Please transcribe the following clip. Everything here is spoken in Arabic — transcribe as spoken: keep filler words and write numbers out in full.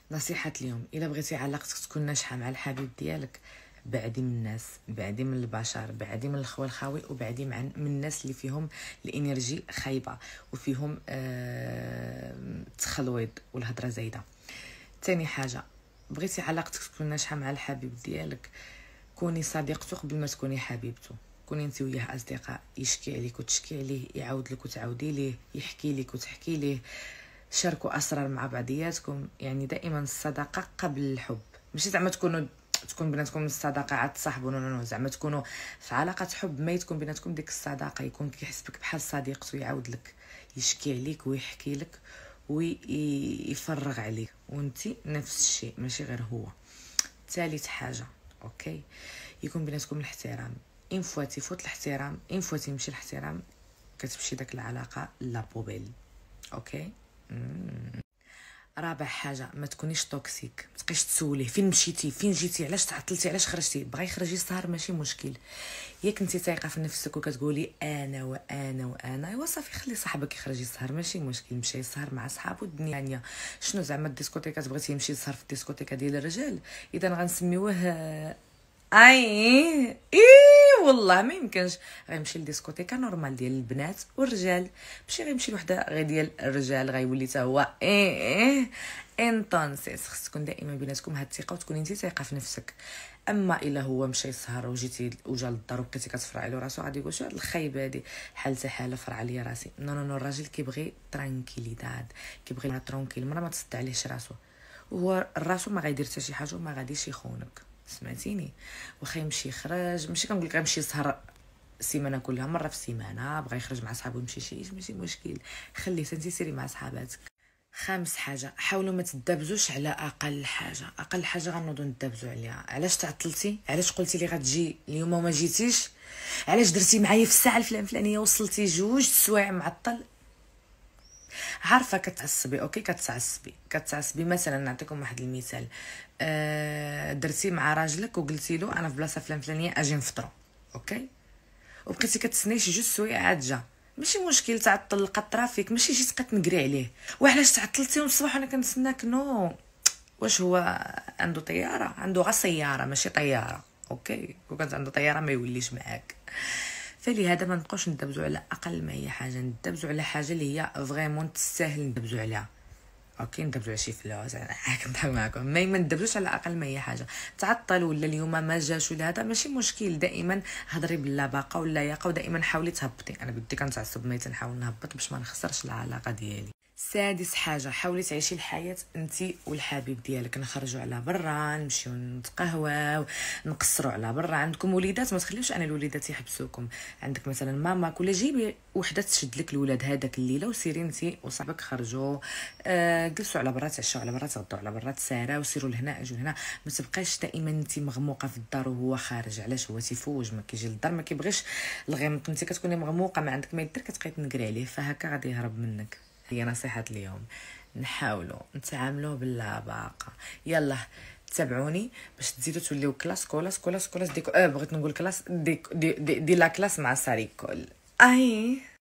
نصيحه اليوم، الا بغيتي علاقتك تكون ناجحه مع الحبيب ديالك، بعدي من الناس، بعدي من البشر، بعدي من الخوال الخاوي، وبعدي مع من الناس اللي فيهم الانرجي خايبه وفيهم آه تخلويض والهضره زايده. ثاني حاجه، بغيتي علاقتك تكون ناجحه مع الحبيب ديالك، كوني صديقته قبل ما تكوني حبيبته. كوني انت وياه اصدقاء، يشكي عليك وتشكي عليه، يعاود لك وتعاودي ليه، يحكي لك وتحكي ليه، شاركوا اسرار مع بعضياتكم. يعني دائما الصداقه قبل الحب، ماشي زعما تكونوا تكون بيناتكم الصداقه عاد تصاحبوا، نو نو زعما تكونوا في علاقه حب، ما تكون بيناتكم ديك الصداقه، يكون كيحس بك بحال صديقته، يعاود لك يشكي عليك ويحكي لك ويفرغ عليك، وانت نفس الشيء ماشي غير هو. ثالث حاجه، اوكي، يكون بيناتكم الاحترام. ان فواتي فوت الاحترام، ان فواتي يمشي الاحترام، كتمشي داك العلاقه لا بوبيل. اوكي. مم. رابع حاجه، ما تكونيش توكسيك، ما تبقيش تسوليه فين مشيتي، فين جيتي، علاش تعطلتي، علاش خرجتي. بغا يخرج يسهر ماشي مشكل، ياك انت ثايقه في نفسك وكتقولي انا وانا وانا، ايوا صافي خلي صاحبك يخرج يسهر ماشي مشكل، مشى يسهر مع صحابو الدنيا ثانيه. شنو زعما الديسكوتيكات بغيتي يمشي يسهر في الديسكوتيكا ديال الرجال، اذا غنسميوه اي اي والله ما يمكنش. غيمشي للديسكوتيكا نورمال ديال البنات والرجال، ماشي غيمشي لوحده غير ديال الرجال غيولي حتى هو ايه ايه انطونسيس. خص تكون دائما بيناتكم هاد الثقه، وتكوني انت ثقه في نفسك. اما الا هو مشى يسهر وجيتي وجا للدار وبقيتي كتفرعي له راسو، غادي يقول شو هاد الخايبه هادي، حالتها حاله فرع لي راسي. نو نو نو الراجل كيبغي ترانكيليداد، كيبغي ما ترونكيل، المراه ما تصد عليهش راسو، وهو راسو ما غيدير حتى شي حاجه وما غاديش يخونك. سمعتيني؟ واخا يمشي يخرج، ماشي كنقول لك غيمشي يسهر السيمانه كلها، مره في السيمانه بغى يخرج مع صحابو يمشي شي ماشي مشكل، خليه انت سيري مع صحاباتك. خامس حاجه، حاولوا ما تدبزوش على اقل حاجه. اقل حاجه غنوضوا ندبزوا عليها. علاش تعطلتي، علاش قلتي لي غتجي اليوم وما جيتيش، علاش درتي معايا في الساعه الفلان الفلانيه وصلتي جوج سوايع معطل. عارفه كتعصبي، اوكي كتعصبي كتعصبي مثلا نعطيكم واحد المثال، أه درتي مع راجلك وقلتي له انا في بلاصه فلان فلانيه اجي نفطروا، اوكي، وبقيتي كتسناي شي جوج سوايع عاد جا، ماشي مشكل، تعطل لقى الترافيك، ماشي جيت تبقى تنقري عليه وعلاش تعطلتي من الصباح وانا كنتسناك. نو، واش هو عنده طياره؟ عنده غير سياره ماشي طياره، اوكي، كون كانت عنده طياره ما يوليش معاك. فلهذا ما نبقاوش ندبزوا على اقل ما هي حاجه، ندبزوا على حاجه اللي هي فريمون تستاهل ندبزوا عليها. اوكي، ندبزوا على شي فلوس، انا كنضحك معكم، ما ما ندبزوش على اقل ما هي حاجه. تعطل ولا اليوم ما جاش ولا هذا ماشي مشكل، دائما هضري باللباقه واللياقه، ودائما حاولي تهبطي. انا بدي كنتعصب ملي تنحاول نهبط باش ما نخسرش العلاقه ديالي. سادس حاجه، حاولي تعيشي الحياه انت والحبيب ديالك، نخرجوا على برا، نمشيو نتقهواو، نقصروا على برا. عندكم وليدات ما تخليوش انا الوليدات يحبسوكم، عندك مثلا ماما كل جيبي وحده تشد لك الولاد هذاك الليله وسيري انت وصاحبك خرجوا، آه جلسوا على برا، تعشوا على برا، تغدوا على برا، تساراو، سيروا لهنا اجوا لهنا. ما تبقاش دائما انت مغموقه في الدار وهو خارج. علاش؟ هو تيفوج، ما كيجي للدار، ما كيبغيش الغمق، انت كتكوني مغموقه ما عندك ما يدير، كتبقاي تنقري عليه، فهكا غادي يهرب منك. هي نصيحة اليوم، نحاولوا نتعاملوا باللباقة. يلا تابعوني باش تزيدوا توليو كلاس كولاس كولاس كولاس ديكو، اه بغيت نقول كلاس دي دي, دي, دي لا كلاس مع ساريكول. اي